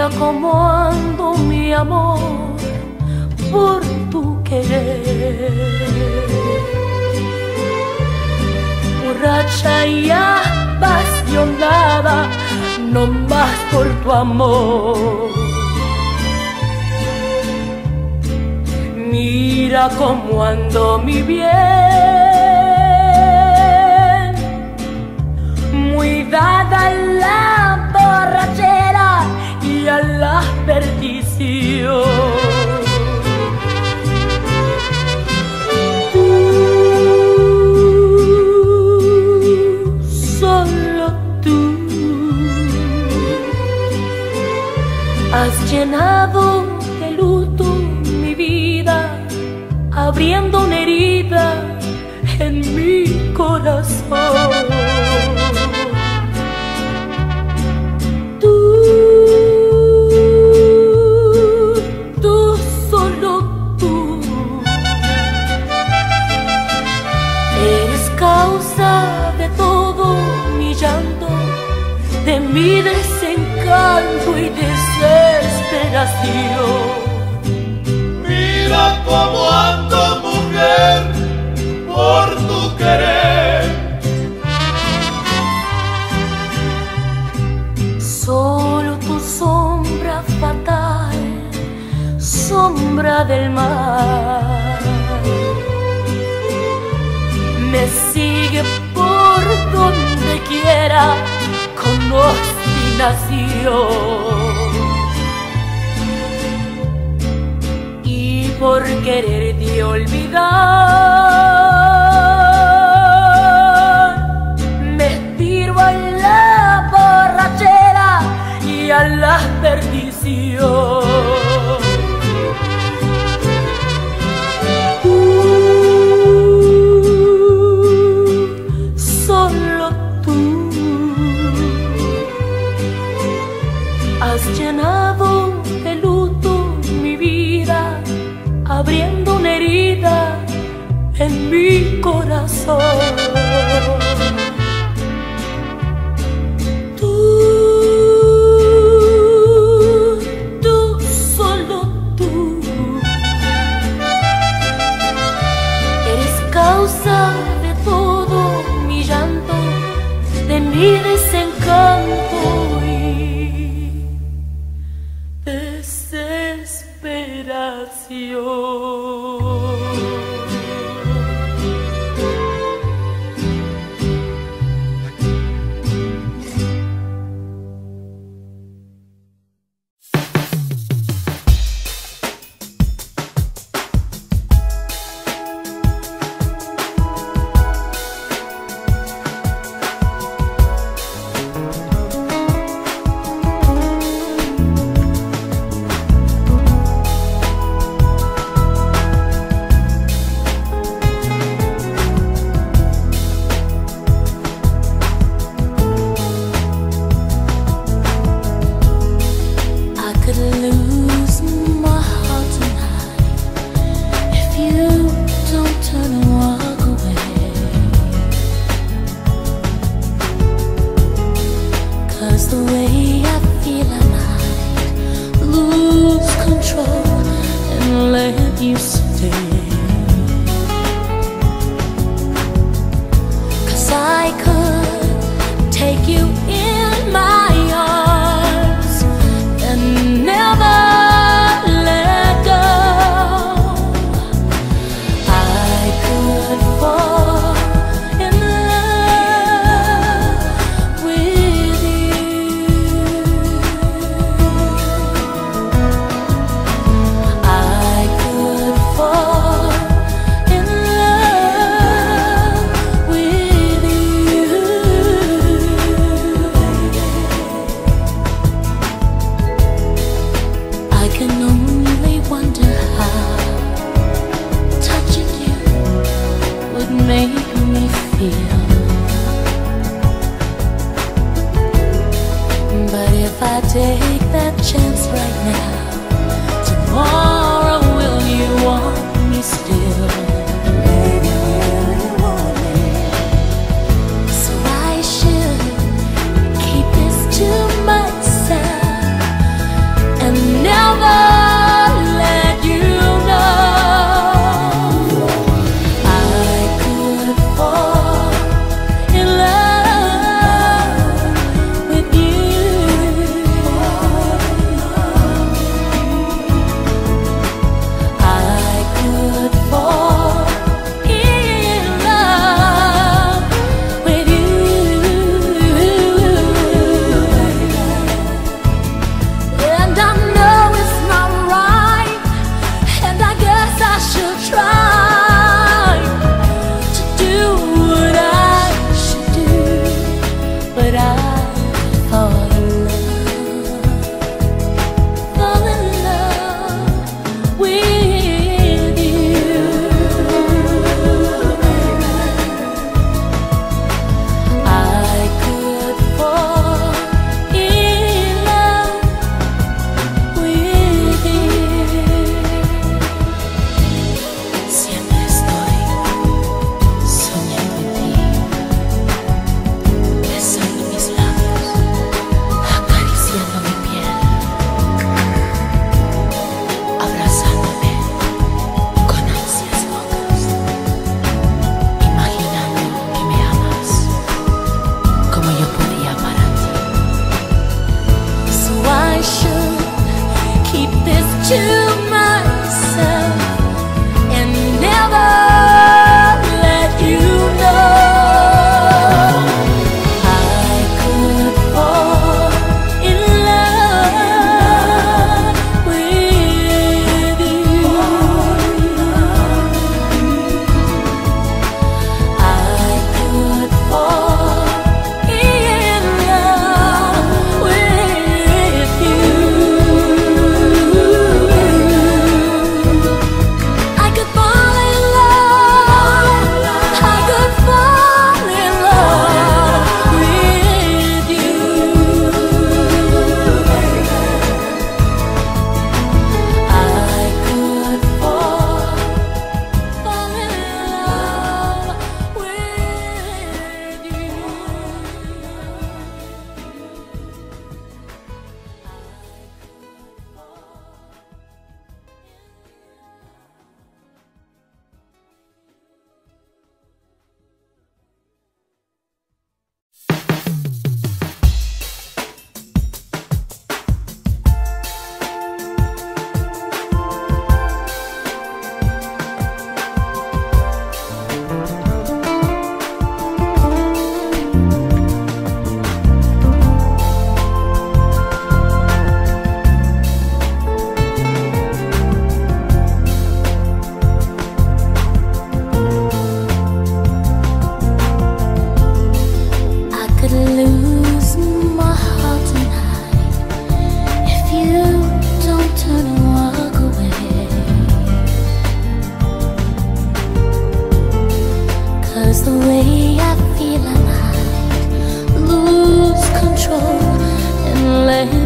Mira cómo ando, mi amor, por tu querer. Borracha y apasionada, no más por tu amor. Mira cómo ando, mi bien, muy dada a la borrachera y a la perdición. Solo tú has llenado de luto mi vida, abriendo una herida en mi corazón. Tú, solo tú, eres causa de todo mi llanto, de mi desencanto y desesperación. Mira cómo ando, mujer, por tu querer. Solo tu sombra fatal, sombra del mal, me sigue por donde quiera con obstinación. Y por quererte olvidar, me tiro a la borrachera y a la perdición. Solo tú has llenado de luto mi vida, abriendo una herida en mi corazón. Tú, solo tú, eres causa de todo mi llanto, de mi desencanto y desesperación.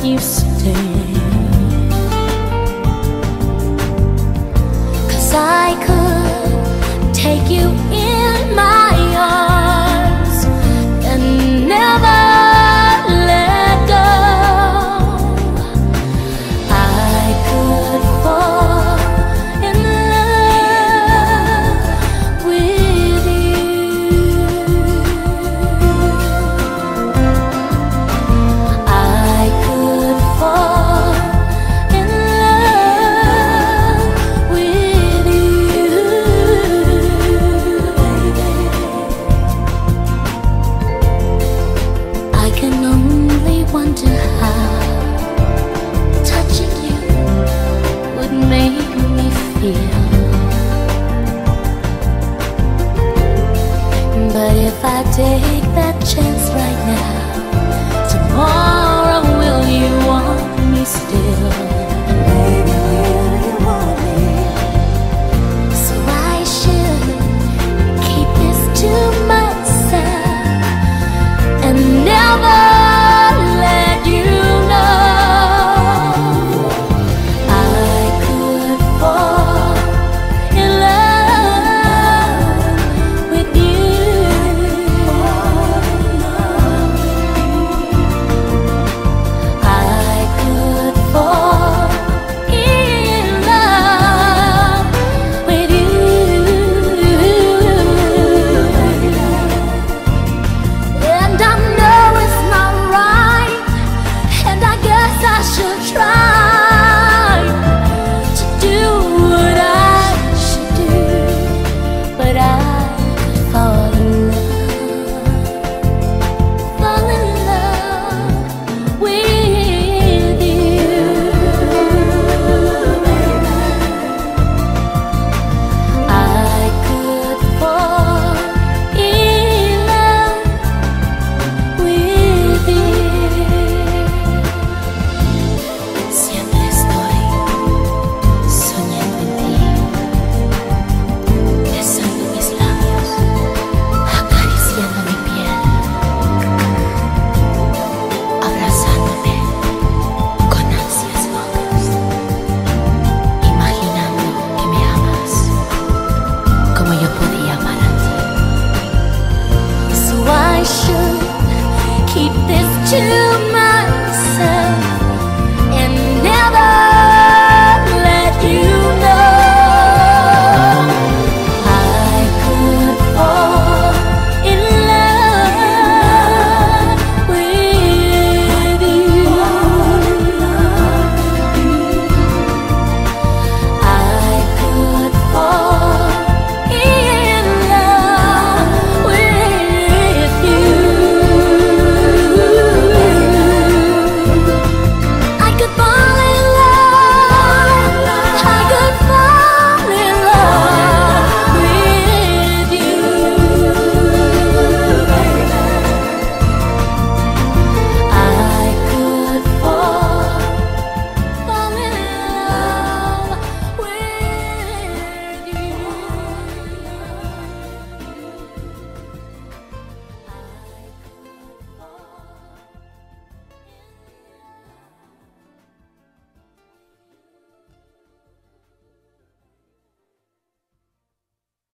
you stay. 'Cause I could take you in my arms and never let go. I could fall in love with you. I could fall in love with you, baby. I can only wonder how touching you would make me feel. But if I take that chance right now,